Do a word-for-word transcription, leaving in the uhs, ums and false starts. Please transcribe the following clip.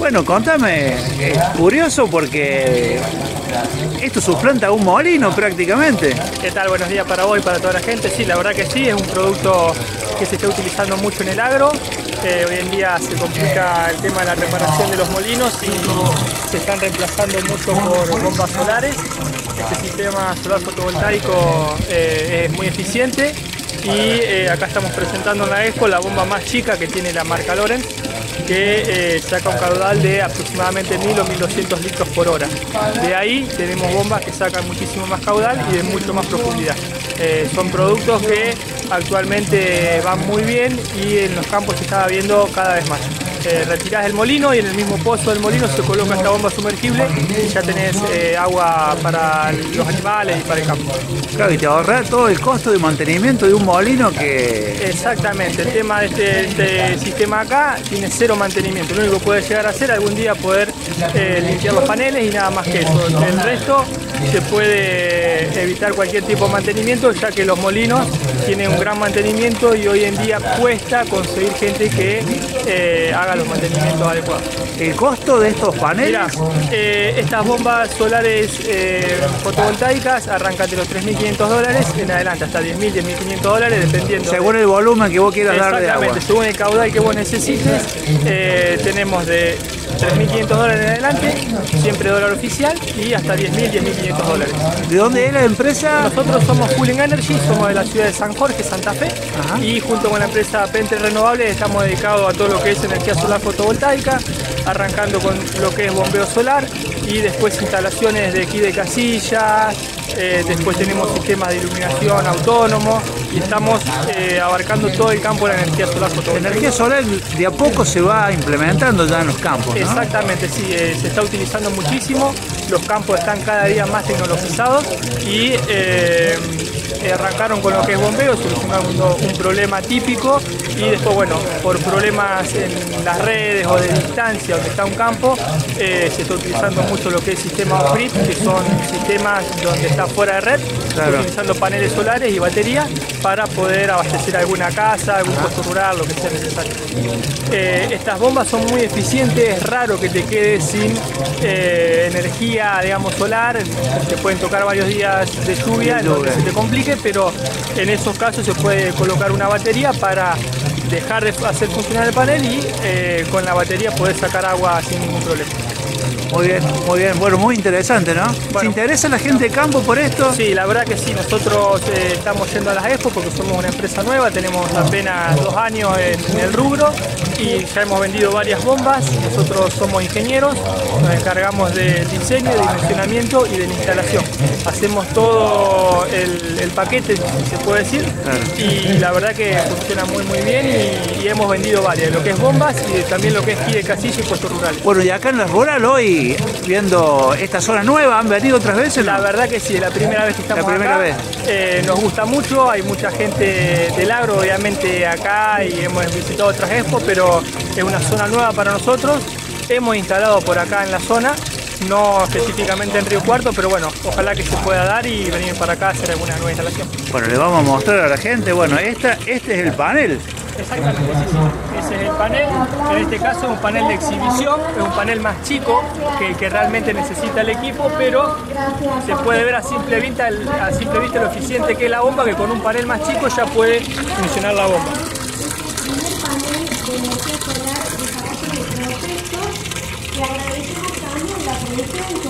Bueno, contame, es curioso porque esto suplanta un molino prácticamente. ¿Qué tal? Buenos días para vos y para toda la gente. Sí, la verdad que sí, es un producto que se está utilizando mucho en el agro. Eh, hoy en día se complica el tema de la reparación de los molinos y se están reemplazando mucho por bombas solares. Este sistema solar fotovoltaico eh, es muy eficiente y eh, acá estamos presentando en la Expo la bomba más chica que tiene la marca Lorenz, que eh, saca un caudal de aproximadamente mil o mil doscientos litros por hora. De ahí tenemos bombas que sacan muchísimo más caudal y de mucho más profundidad. Eh, son productos que actualmente van muy bien y en los campos se está viendo cada vez más. Eh, retirás el molino y en el mismo pozo del molino se coloca esta bomba sumergible y ya tenés eh, agua para los animales y para el campo. Claro, y te ahorras todo el costo de mantenimiento de un molino que... Exactamente, el tema de este, este sistema acá tiene cero mantenimiento. Lo único que puede llegar a hacer algún día poder eh, limpiar los paneles y nada más que eso. El resto se puede evitar cualquier tipo de mantenimiento, ya que los molinos tienen un gran mantenimiento y hoy en día cuesta conseguir gente que eh, haga los mantenimientos adecuados. ¿El costo de estos paneles? Mirá, eh, estas bombas solares eh, fotovoltaicas arrancan de los tres mil quinientos dólares en adelante hasta diez mil, diez mil quinientos dólares dependiendo. Según de... el volumen que vos quieras dar de agua. Exactamente, según el caudal que vos necesites, eh, tenemos de tres mil quinientos dólares en adelante, siempre dólar oficial, y hasta diez mil, diez mil quinientos dólares. ¿De dónde es la empresa? Nosotros somos Cooling Energy, somos de la ciudad de San Jorge, Santa Fe. Ajá. Y junto con la empresa Pente Renovables estamos dedicados a todo lo que es energía solar fotovoltaica, arrancando con lo que es bombeo solar y después instalaciones de aquí de casillas. Eh, después tenemos sistemas de iluminación autónomos y estamos eh, abarcando todo el campo de la energía solar fotovoltaica. La energía solar de a poco se va implementando ya en los campos, ¿no? Exactamente, sí, eh, se está utilizando muchísimo, los campos están cada día más tecnologizados y eh, arrancaron con lo que es bombeo, solucionando un problema típico y después, bueno, por problemas en las redes o de distancia donde está un campo, eh, se está utilizando mucho lo que es sistema off-grid, que son sistemas donde está fuera de red, claro, utilizando paneles solares y baterías para poder abastecer alguna casa, algún puesto rural, lo que sea necesario. Eh, estas bombas son muy eficientes, es raro que te quedes sin eh, energía, digamos, solar, te pueden tocar varios días de lluvia, donde se te complique, pero en esos casos se puede colocar una batería para dejar de hacer funcionar el panel y eh, con la batería poder sacar agua sin ningún problema. Muy bien, muy bien. Bueno, muy interesante, ¿no? Bueno, ¿se interesa la gente de campo por esto? Sí, la verdad que sí. Nosotros eh, estamos yendo a las Expo porque somos una empresa nueva, tenemos apenas dos años en, en el rubro y ya hemos vendido varias bombas. Nosotros somos ingenieros, nos encargamos del diseño, del dimensionamiento y de la instalación. Hacemos todo el, el paquete, si se puede decir, claro, y la verdad que funciona muy muy bien y, y hemos vendido varias, lo que es bombas y también lo que es kit de casilla y puestos rurales. Bueno, y acá en la rural hoy, viendo esta zona nueva, ¿han venido otras veces? La verdad que sí, es la primera vez que estamos la primera acá. Vez. Eh, nos gusta mucho, hay mucha gente del agro obviamente acá y hemos visitado otras expos, pero es una zona nueva para nosotros. Hemos instalado por acá en la zona, no específicamente en Río Cuarto, pero bueno, ojalá que se pueda dar y venir para acá a hacer alguna nueva instalación. Bueno, le vamos a mostrar a la gente, bueno, esta, este es el panel. Exactamente, sí, sí. Ese es el panel, en este caso es un panel de exhibición, es un panel más chico que el que realmente necesita el equipo, pero se puede ver a simple vista, a simple vista lo eficiente que es la bomba, que con un panel más chico ya puede funcionar la bomba. Le agradecemos también la producción